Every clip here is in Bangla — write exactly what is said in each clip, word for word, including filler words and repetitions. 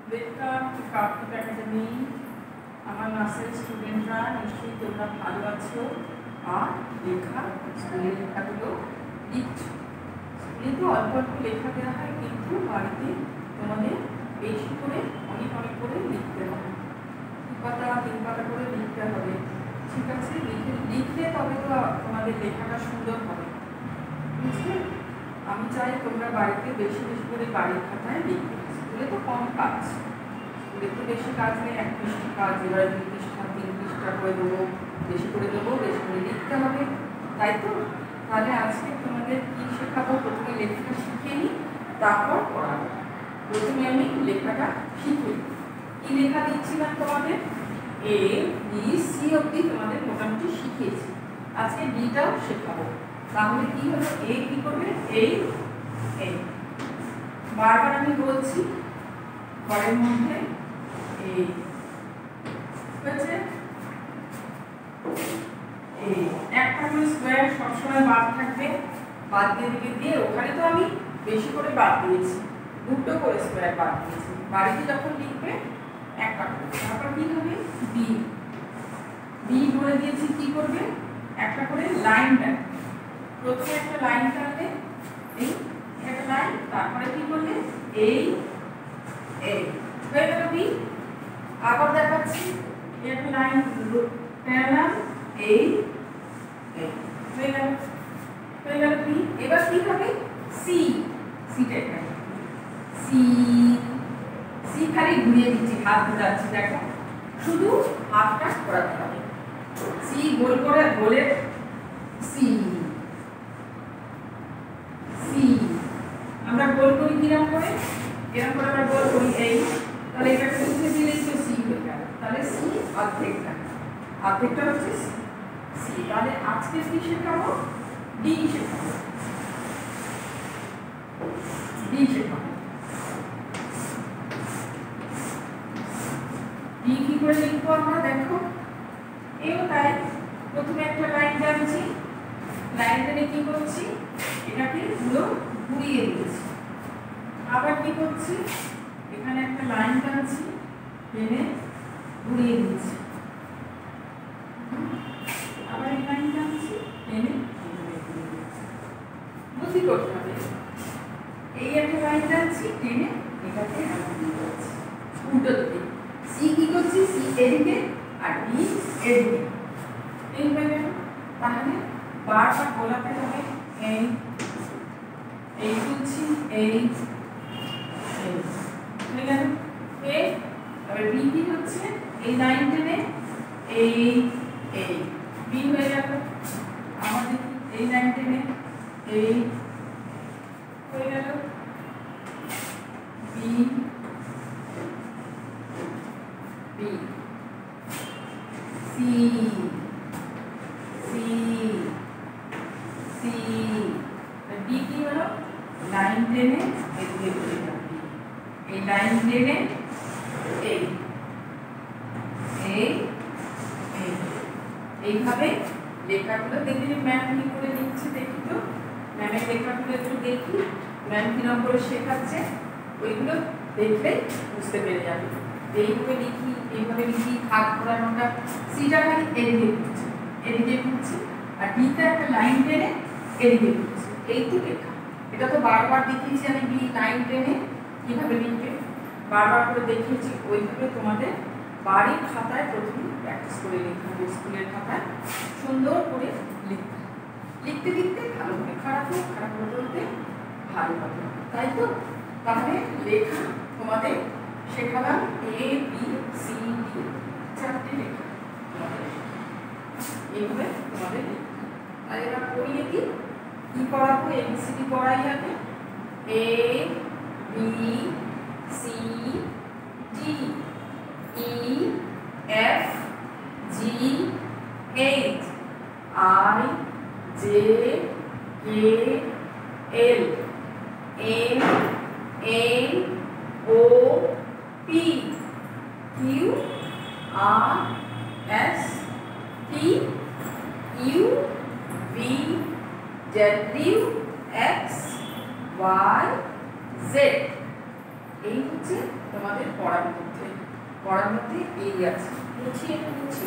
Welcome to Kartik academy. আমার নার্সারি স্টুডেন্টরা নিশ্চয়ই তোমরা ভালো আছো আর লেখা স্কুলের লেখাগুলো লিখছো। স্কুলে তো অল্প অল্প লেখা দেওয়া হয়, কিন্তু বাড়িতে তোমাদের বেশি করে অনেক অনেক করে লিখতে হবে। দু পাতা তিন পাতা করে লিখতে হবে, ঠিক আছে? লিখে লিখলে তবে তো তোমাদের লেখাটা সুন্দর হবে, বুঝলে? আমি চাই তোমরা বাড়িতে বেশি বেশি করে বাড়ির খাতায় লিখবে। স্কুলে তো কম কাজ, স্কুলে তো বেশি কাজ নেই, এক পৃষ্ঠা কাজ, এবার দুই পৃষ্ঠা তিন পৃষ্ঠা করে দেবো, বেশি করে দেবো, বেশি করে লিখতে হবে, তাই তো? তাহলে আজকে তোমাদের কী শেখাবো? প্রথমে লেখাটা শিখে নিই, তারপর পড়াবো। প্রথমে আমি লেখাটা শিখে নিই। কী লেখা দিচ্ছিলাম তোমাদের? এ বি সি অবধি তোমাদের মোটামুটি শিখিয়েছি, আজকে ডিটাও শেখাবো। তাহলে কি হলো? এ কি করবে? এই এই বারবার আমি বলছি ঘরের মধ্যে এই হচ্ছে এই একটা করে স্কোয়ার সবসময় বাদ থাকবে, বাদ দিয়ে দিকে দিয়ে ওখানে তো আমি বেশি করে বাদ দিয়েছি, দুটো করে স্কোয়ার বাদ দিয়েছি। বাড়িতে যখন লিখবে একটা করে, তারপর কি হবে? বি বি বলে দিয়েছি। কি করবে? একটা করে লাইন টানবে, প্রথমে একটা লাইন টানবে, এই একটা লাইন, তারপরে কি করবে? এই এই হয়ে গেল বি। আবার দেখাচ্ছি, একটা লাইন টানলাম, এই এই হয়ে গেল হয়ে গেল বি। এবার কি হবে? সি সিটা এখানে সি সি খালি ঘুরিয়ে দিচ্ছি, হাত ঘোরাচ্ছি, দেখো শুধু হাতটা ঘোরাতে হবে। সি গোল করে গোলের সি সি আমরা গোল করি কিরকম করে? এরকম করে আমরা গোল করি, এই। তাহলে এটা উঠে দিলেই তো সি হয়ে গেল। তাহলে সি অর্ধেকটা অর্ধেকটা হচ্ছে সি। তাহলে আজকে কি শেখাবো? ডি শেখাবো, ডি শেখাবো। ডি কি করে লিখবো আমরা? দেখো এও তাই, প্রথমে একটা লাইন টানছি, লাইন টেনে কি করছি? এটাকে পুরো ঘুরিয়ে দিয়েছি। আবার কি করছি? এখানে একটা লাইন টানছি, টেনে ঘুরিয়ে দিচ্ছি, আবার এই লাইন টানছি, টেনে ঘুরিয়ে দিচ্ছি। বুদ্ধি করতে হবে। এই একটা লাইন টানছি, টেনে এটাকে ঘুরিয়ে দিচ্ছি, উল্টো দিকে। সি কি করছি? সি এদিকে আর ডি এদিকে, এই হয়ে গেল। তাহলে বারবার গোলাতে হবে, এই এই তুলছি, এই এই হয়ে গেল। এ তবে বি কি হচ্ছে? এই লাইন টেনে এই এই বি হয়ে গেল। আবার দেখি, এই লাইন টেনে এই হয়ে গেল B B C C C D কি হলো? লাইন টেনে এদিকে ঘুরে যাবে, এই লাইন টেনে এই এই এই এইভাবে লেখাগুলো দেখি। ম্যাম কি করে লিখছে দেখি তো, ম্যামের লেখাগুলো একটু দেখি, ম্যাম কিরকম করে শেখাচ্ছে, ওইগুলো দেখলে বুঝতে পেরে যাবে। এইভাবে লিখি, এইভাবে লিখি, হাত ঘোরানোটা। সিটা খালি এদিকে ঘুরছে, এদিকে ঘুরছে, আর ডিটা একটা লাইন টেনে এদিকে ঘুরছে, এই তো লেখা। এটা তো বারবার দেখিয়েছি আমি, বি লাইন টেনে কিভাবে লিখবে বারবার করে দেখিয়েছি। ওইভাবে তোমাদের বাড়ির খাতায় প্রথমে প্র্যাকটিস করে লিখতে হবে, স্কুলের খাতায় সুন্দর করে লিখতে লিখতে লিখতে ভালো হবে, খারাপ হোক খারাপ বলতে ভালো হবে, তাই তো? তাহলে লেখা তোমাদের শেখালাম, এ বি সি ডি চারটে লেখা তোমাদের এইভাবে তোমাদের লিখতে। আর এবার পড়িয়ে দিই, কি পড়াবো? এ বি সি ডি পড়াই আগে। A B C D E F G H I J K L M N O P Q R S T U V W X Y Z. এই হচ্ছে হচ্ছে তোমাদের পড়ার মধ্যে পড়ার মধ্যে এই আছে মুছি এটা মুছি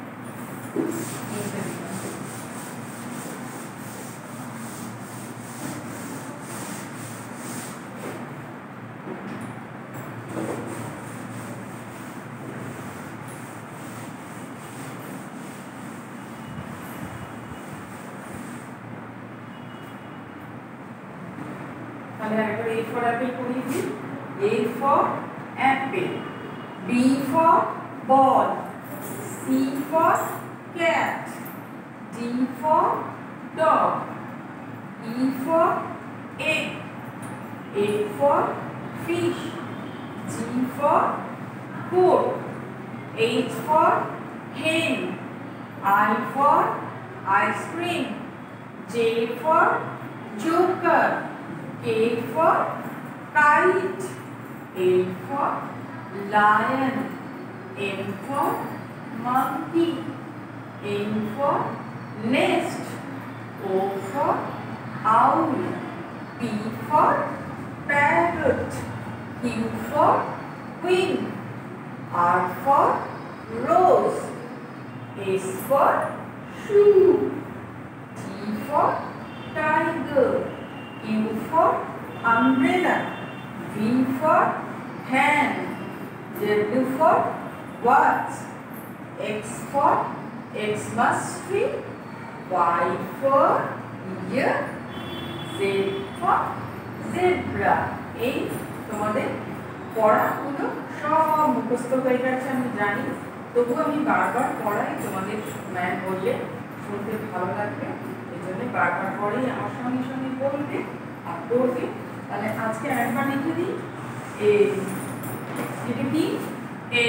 A for apple করিয়ে দিই A for apple B for ball C for cat D for dog E for egg A for fish G for goat H for hen I for ice cream J for joker K for kite L for lion M for monkey N for nest O for owl P for parrot Q for queen R for rose S for shoe T for tiger U for umbrella V for hand W for watch X for Xmas tree Y for year Z for zebra এই তোমাদের পড়াগুলো সব মুখস্থ হয়ে গেছে আমি জানি তবু আমি বারবার পড়াই তোমাদের ম্যাম বললে শুনতে ভালো লাগবে এই জন্য বারবার পড়েই আমার সঙ্গে সঙ্গে বলবে আর পড়বে তাহলে আজকে একবার লিখে দিই এ এটা কি A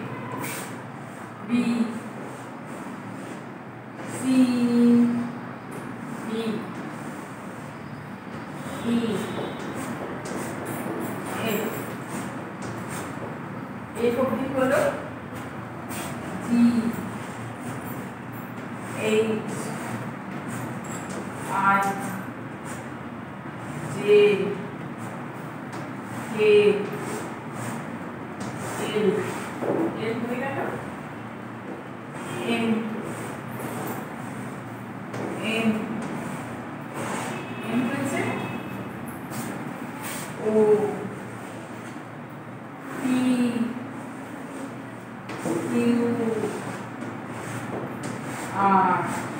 B C D E F F অবধি হলো G H I J K L L হয়ে গেল এম এম এম হয়েছে ও পি কিউ আর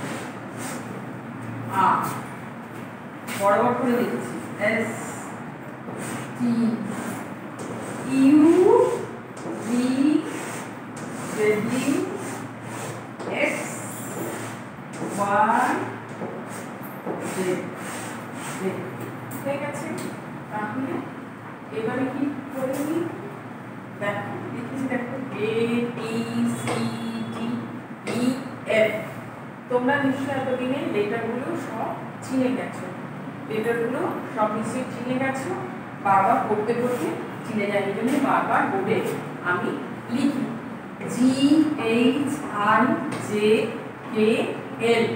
আর বড় বড় করে লিখছি S T U V W X Y Z ঠিক আছে তাহলে এবারে কি করে নি দেখো লিখেছি দেখো A B C D E F তোমরা নিশ্চয়ই এতদিনে লেটারগুলো সব চিনে গেছো লেটারগুলো সব নিশ্চয়ই চিনে গেছো বারবার পড়তে পড়তে চিনে যাই জন্য বারবার বোর্ডে আমি লিখি G H I J K L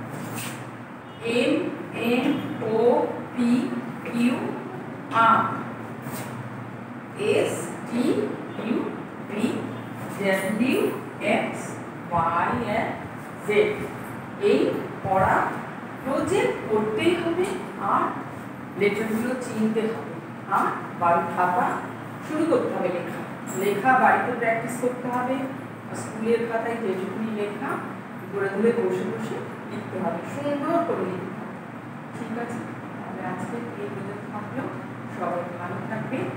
M N O P Q R S T U V W X Y and Z এই পড়া প্রজেক্ট করতেই হবে আর লেটারগুলো চিনতে হবে আর বাড়ির খাতা শুরু করতে হবে লেখা লেখা বাড়িতে প্র্যাকটিস করতে হবে স্কুলের খাতায় যেটুকুনি লেখা ঘুরে ঘুরে বসে বসে লিখতে হবে সুন্দর করে লিখতে হবে ঠিক আছে তাহলে আজকে এই ভিডিও থাকলো সবাই ভালো থাকবে